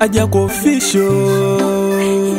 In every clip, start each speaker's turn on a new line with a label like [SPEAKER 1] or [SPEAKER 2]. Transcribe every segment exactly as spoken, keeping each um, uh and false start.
[SPEAKER 1] aja ko official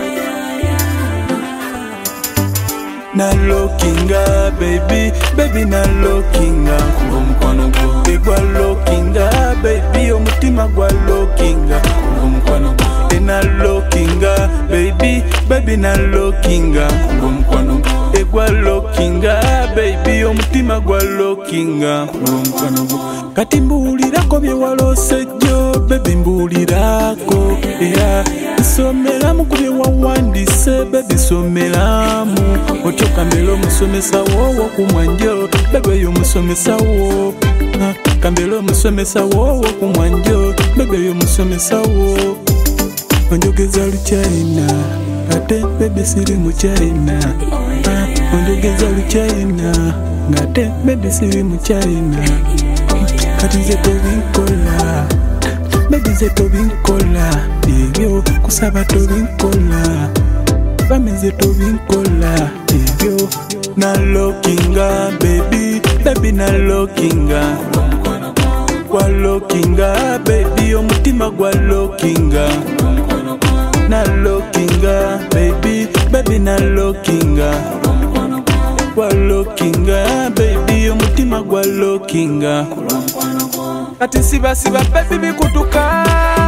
[SPEAKER 1] na lookinga baby baby na lookinga ngomkwano gwo egwa lookinga baby omutima gwa lookinga ngomkwano gwo ena lookinga baby baby na lookinga ngomkwano gwo egwa lookinga baby omutima gwa lookinga ngomkwano gwo kati mbuulirako bye walose jjo baby mbuulirako era nsomeramu ku bye wawandise baby someramu otyo kambera omusomesa wowo kumwanjo bebe yo musomesa wo kambera omusomesa wowo kumwanjo bebe yo musomesa wo onjogeza luchina ate bebe siri mu China onjogeza luchina ngate bebe siri mu China kati nze tobinkola bebe nze tobinkola ebyo kusaba tobinkola bameze tobinkola ebyo na lookinga baby baby na lookinga gwa lookinga baby omutima gwa lookinga na lookinga baby baby na lookinga gwa lookinga baby omutima gwa lookinga kati siba siba baby bikutuka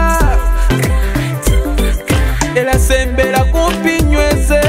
[SPEAKER 1] era sembera kumpi nyweze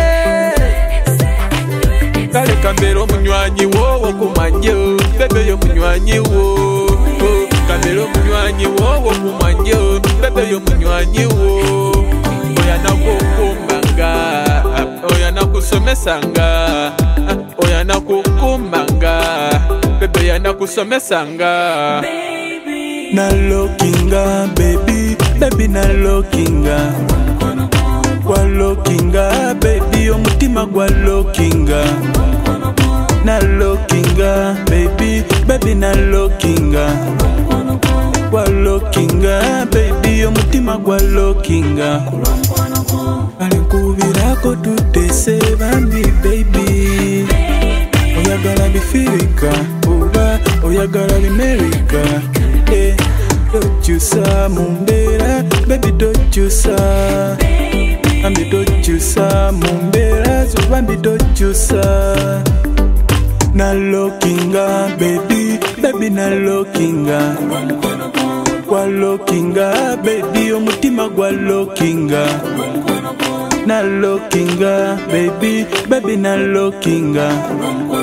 [SPEAKER 1] kale kambera omunywanyi wowo kumanyo bebe yo munywanyi wo kambera omunywanyi wowo kumanyo bebe yo munywanyi wo oyana kukumbanga oyana kusomesanga oyana kukumbanga bebe yana kusomesanga na lookinga baby baby na lookinga gwa lookinga baby omutima gwa lookinga na lookinga baby baby na lookinga gwa lookinga baby omutima gwa lookinga alinkubirako tutese bambi baby oyagala bifirika oba oyagala bimerika eh dochusa mumbera baby dochusa Bambi dochusa mumbera zo bambi dochusa na lookinga baby baby na lookinga gwa lookinga baby omutima gwa lookinga na lookinga baby baby na lookinga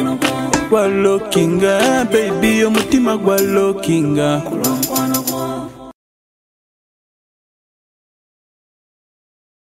[SPEAKER 1] gwa lookinga baby omutima gwa lookinga